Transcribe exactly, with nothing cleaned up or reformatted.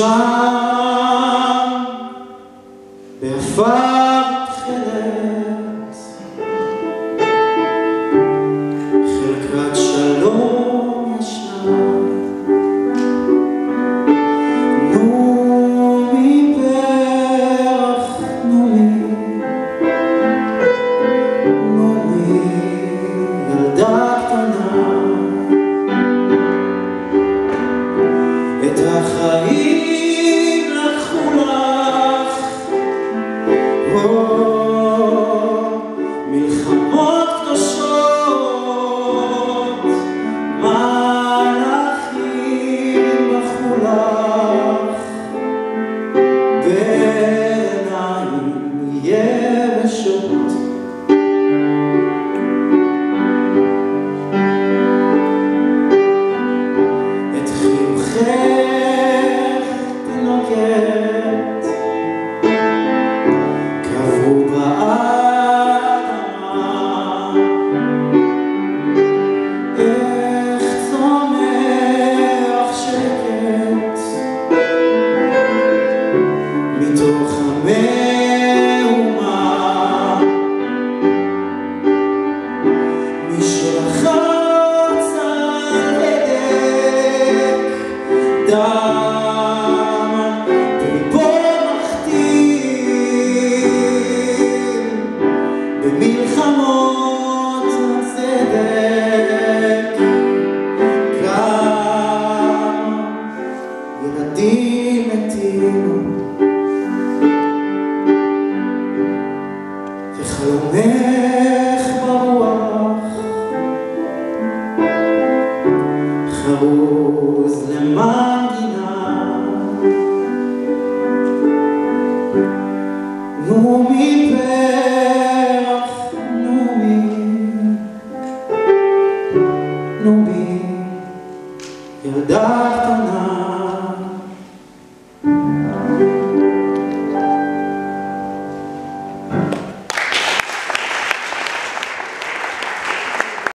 ושם בעפר תכלת חלקת שלום ישנה. נומי פרח נומי, נומי ילדה קטנה, את החיים לקחו לך, מלחמות קדושות, מלאכים בכו לך, בעיניים יבשות. את חיוכך תינוקת קבעו באדמה, איך צומח שקט מתוך המהומה. מי שלחץ על הדק דם בליבו מכתים, במלחמות הצדק כמה ילדים מתים, וחלומך ברוח חרוב